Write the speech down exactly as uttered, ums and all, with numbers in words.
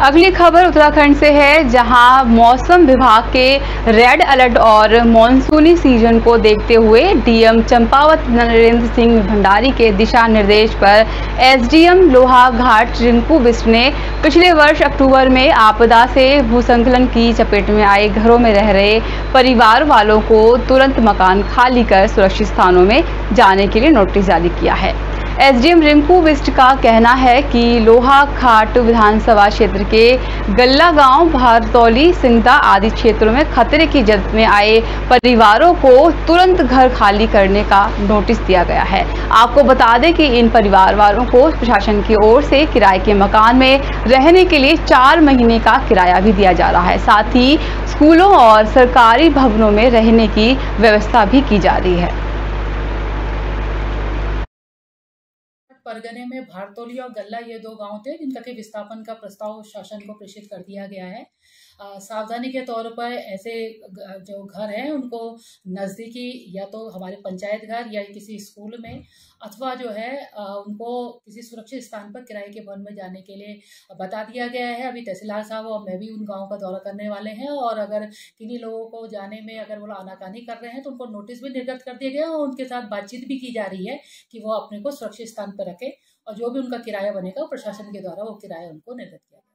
अगली खबर उत्तराखंड से है, जहां मौसम विभाग के रेड अलर्ट और मॉनसूनी सीजन को देखते हुए डीएम चंपावत नरेंद्र सिंह भंडारी के दिशा निर्देश पर एसडीएम लोहाघाट रिंकू बिष्ट ने पिछले वर्ष अक्टूबर में आपदा से भूस्खलन की चपेट में आए घरों में रह रहे परिवार वालों को तुरंत मकान खाली कर सुरक्षित स्थानों में जाने के लिए नोटिस जारी किया है। एसडीएम रिंकू बिष्ट का कहना है कि लोहाघाट विधानसभा क्षेत्र के गल्ला गांव, भारतौली, सिंगदा आदि क्षेत्रों में खतरे की जद में आए परिवारों को तुरंत घर खाली करने का नोटिस दिया गया है। आपको बता दें कि इन परिवार वालों को प्रशासन की ओर से किराए के मकान में रहने के लिए चार महीने का किराया भी दिया जा रहा है। साथ ही स्कूलों और सरकारी भवनों में रहने की व्यवस्था भी की जा रही है। परगने में भारतौली और गल्ला ये दो गांव थे जिनका के विस्थापन का प्रस्ताव शासन को प्रेषित कर दिया गया है। आ, सावधानी के तौर पर ऐसे जो घर हैं उनको नज़दीकी या तो हमारे पंचायत घर या किसी स्कूल में अथवा जो है आ, उनको किसी सुरक्षित स्थान पर किराए के भवन में जाने के लिए बता दिया गया है। अभी तहसीलदार साहब और मैं भी उन गाँव का दौरा करने वाले हैं और अगर किन्हीं लोगों को जाने में अगर वो आनाकानी कर रहे हैं तो उनको नोटिस भी निर्गत कर दिया गया और उनके साथ बातचीत भी की जा रही है कि वो अपने को सुरक्षित स्थान पर रखें और जो भी उनका किराया बनेगा प्रशासन के द्वारा वो किराया उनको निर्गत किया